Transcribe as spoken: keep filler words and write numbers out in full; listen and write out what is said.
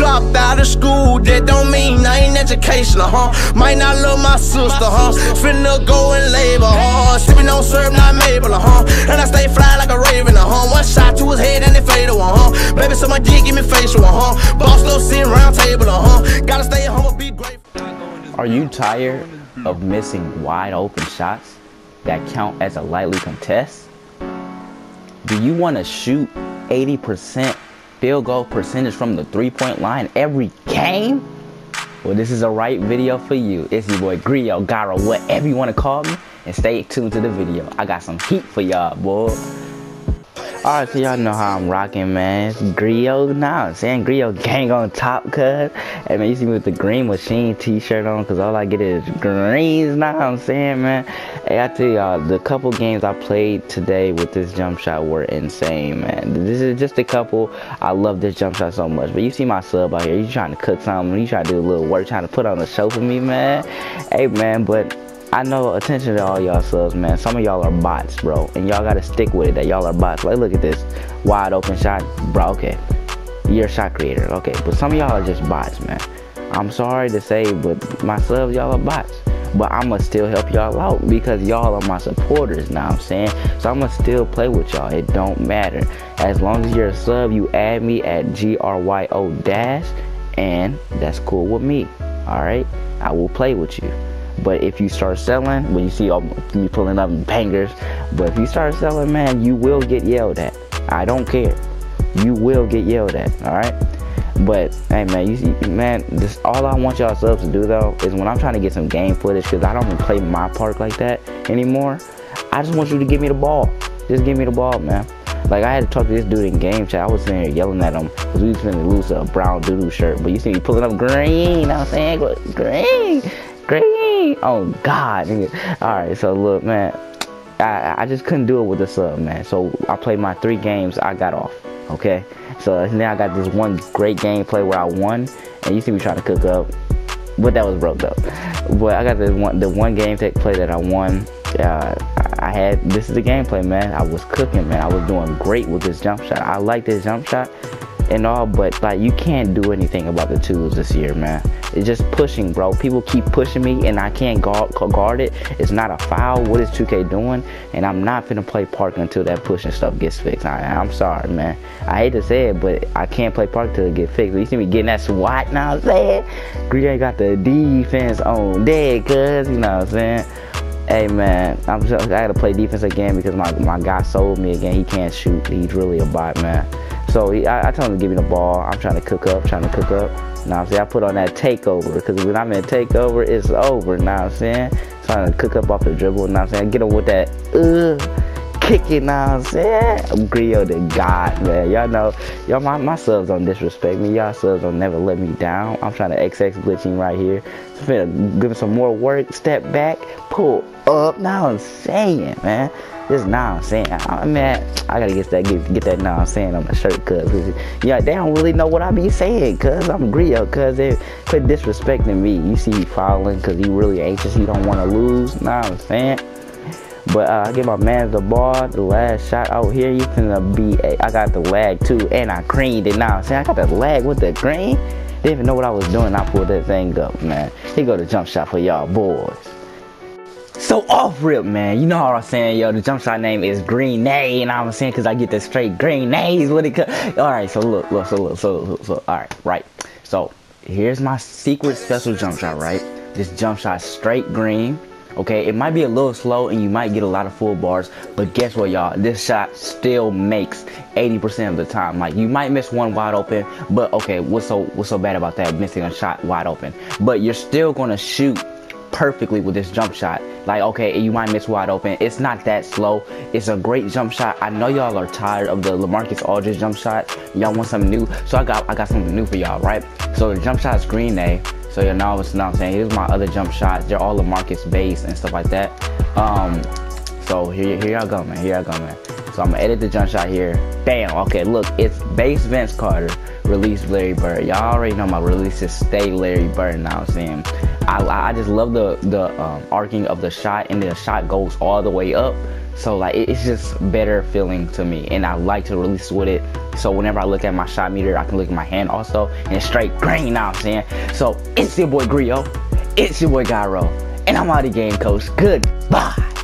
dropped out of school, that don't mean I ain't educational, huh? Might not love my sister, huh? Finna go and labor, huh? Sippin' on syrup, not Mabel, huh? And I stay fly like a raven, huh? One shot to his head and it fade away, huh? Baby, so my dick give me facial, huh? Boss little sitting round table, huh? Gotta stay at home, be grateful. Are you tired of missing wide open shots that count as a lightly contest? Do you want to shoot eighty percent field goal percentage from the three-point line every game? Well, this is a right video for you. It's your boy Griot, Gara, whatever you want to call me, and stay tuned to the video. I got some heat for y'all, boy. Alright, so y'all know how I'm rocking, man. It's Griot now. I'm saying Griot gang on top, cuz. Hey, man, you see me with the Green Machine t-shirt on, because all I get is greens now. I'm saying, man. Hey, I tell y'all, the couple games I played today with this jump shot were insane, man. This is just a couple. I love this jump shot so much. But you see my sub out here. You trying to cook something. You trying to do a little work, trying to put on a show for me, man. Hey, man, but I know, attention to all y'all subs, man. Some of y'all are bots, bro. And y'all gotta stick with it that y'all are bots. Like, look at this. Wide open shot. Bro, okay. You're a shot creator. Okay. But some of y'all are just bots, man. I'm sorry to say, but my subs, y'all are bots. But I'ma still help y'all out because y'all are my supporters, now I'm saying. So I'ma still play with y'all. It don't matter. As long as you're a sub, you add me at G R Y O dash, and that's cool with me. Alright? I will play with you. But if you start selling, when you see all me pulling up bangers, but if you start selling, man, you will get yelled at. I don't care. You will get yelled at, all right? But hey, man, you see, man, this all I want y'all subs to do though is when I'm trying to get some game footage, because I don't even play my park like that anymore. I just want you to give me the ball. Just give me the ball, man. Like, I had to talk to this dude in game chat. I was sitting here yelling at him because we was finna lose a brown doo-doo shirt. But you see me pulling up green. I'm saying green. Green. Oh God. Alright, so look, man, I, I just couldn't do it with the sub, man. So I played my three games, I got off. Okay. So now I got this one great gameplay where I won, and you see me trying to cook up. But that was broke though. But I got this one the one game take play that I won. Uh, I had this is the gameplay, man. I was cooking, man. I was doing great with this jump shot. I like this jump shot and all, but like, you can't do anything about the twos this year, man. It's just pushing, bro. People keep pushing me and I can't guard, guard it. It's not a foul. What is two K doing? And I'm not finna play park until that pushing stuff gets fixed. I, I'm sorry, man. I hate to say it, but I can't play park till it get fixed. You see me getting that SWAT now, I'm saying? Green got the defense on dead, cuz, you know what I'm saying? Hey, man, I'm just, I gotta play defense again because my, my guy sold me again. He can't shoot. He's really a bot, man. So he, I, I told him to give me the ball. I'm trying to cook up, trying to cook up. Now I'm saying I put on that takeover, because when I'm in takeover, it's over. Now I'm saying trying to cook up off the dribble. Now I'm saying get him with that uh kick it. Now I'm saying I'm Griot the God, man. Y'all know, y'all my, my subs don't disrespect me. Y'all subs don't never let me down. I'm trying to X X glitching right here. So finna give him some more work. Step back, pull up. Now I'm saying, man. This now I'm saying, I mean, I gotta get that get, get that now I'm saying on my shirt, cuz yeah, they don't really know what I be saying, cuz I'm Griot, cuz they quit disrespecting me. You see he fouling because he really anxious, he don't want to lose. Now I'm saying, but uh, I give my man the ball, the last shot out here. You finna be, a, I got the lag too, and I greened it. Now I'm saying I got the lag with the green. Didn't even know what I was doing. I pulled that thing up, man. He go to jump shot for y'all boys. So off rip, man, you know how I'm saying, yo, the jump shot name is Green Nay, and I'm saying because I get the straight green nays when it comes. All right, so look, look, so look, so, so, so, all right, right. So here's my secret special jump shot, right? This jump shot straight green. Okay, it might be a little slow and you might get a lot of full bars, but guess what, y'all? This shot still makes eighty percent of the time. Like, you might miss one wide open, but okay, what's so what's so bad about that, missing a shot wide open? But you're still gonna shoot perfectly with this jump shot. Like, okay, you might miss wide open. It's not that slow. It's a great jump shot. I know y'all are tired of the LaMarcus Aldridge jump shot. Y'all want something new, so I got I got something new for y'all, right? So the jump shot is Green Nay. So you know what I'm saying. Here's my other jump shots. They're all LaMarcus based and stuff like that. Um, so here, here y'all go, man. Here y'all go, man. So I'm gonna edit the jump shot here. Bam. Okay, look, it's base Vince Carter, release Larry Bird. Y'all already know my releases stay Larry Bird. Now I'm saying, I, I just love the the um, arcing of the shot, and the shot goes all the way up. So like it, it's just better feeling to me, and I like to release with it. So whenever I look at my shot meter, I can look at my hand also, and it's straight green, you know what I'm saying? So it's your boy Griot, it's your boy Gyro, and I'm out of game, coach. Goodbye.